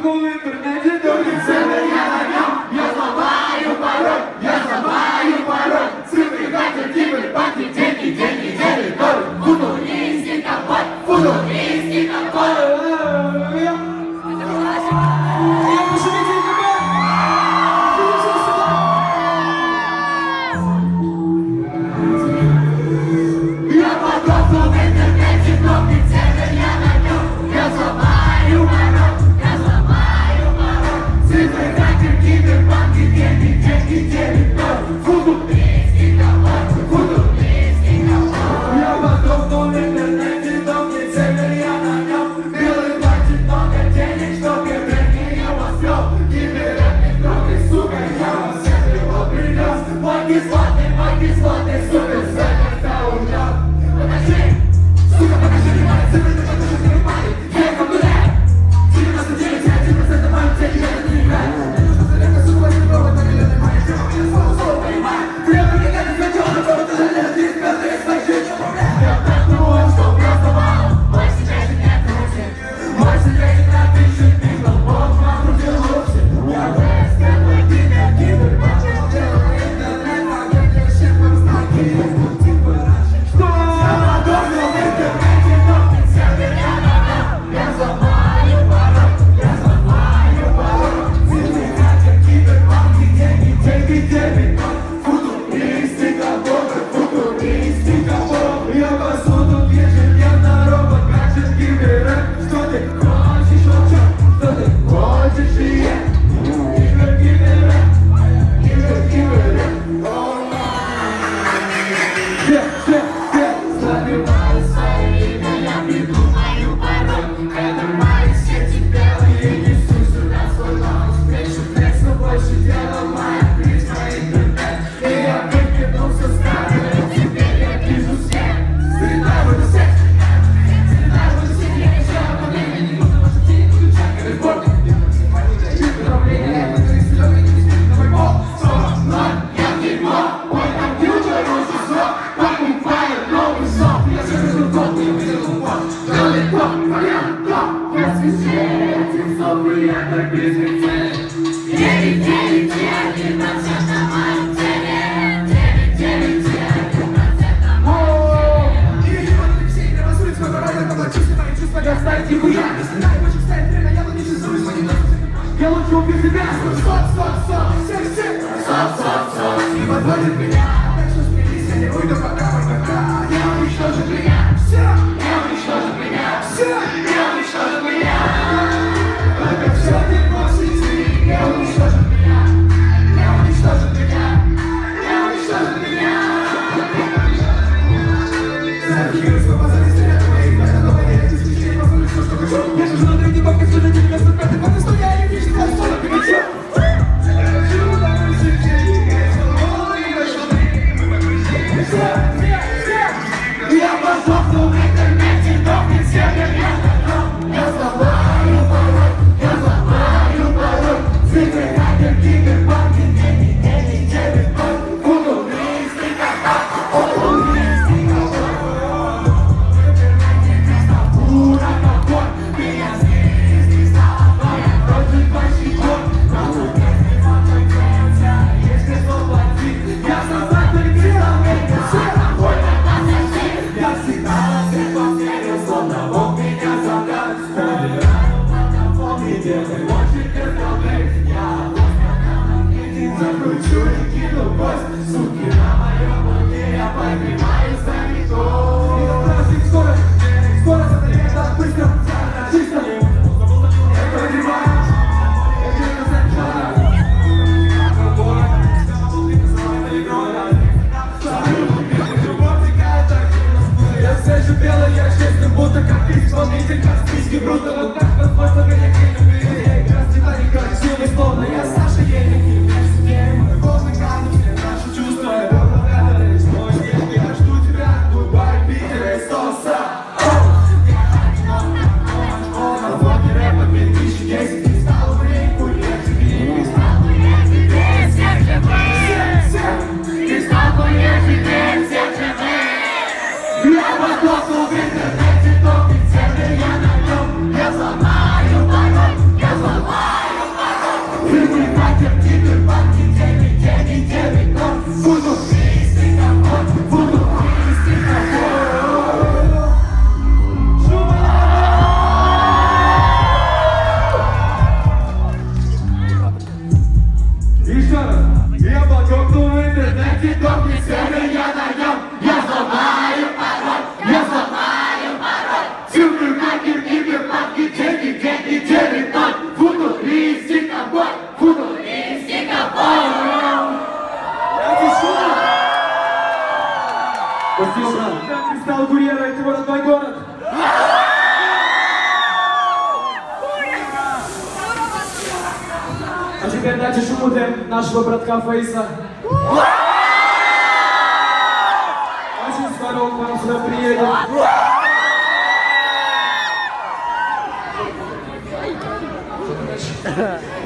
В интернете только целый я на нем. Я сломаю пароль, я сломаю пароль. Цифры, катер, кибер, банки, деньги, деньги, деньги. Футуристика, футуристика, я лучше убью себя. Стоп, не подводит меня. Так что смирись, я не уйду, пока мы пока. Я уничтожу меня. Все, я уничтожу меня. Все, я уничтожу меня. Только все ты можешь, я уничтожу меня. Я уничтожу меня. Я уничтожу меня. Архивы свободны, стрелят мои, я готова верить, исключение, позволю все, что хочу. Я живу на древней бабке, слушайте меня, стопятый, потому что я не вижу, что я хочу. теперь дайте шуму для нашего братка Фейса. Очень скоро он к нам сюда приедет.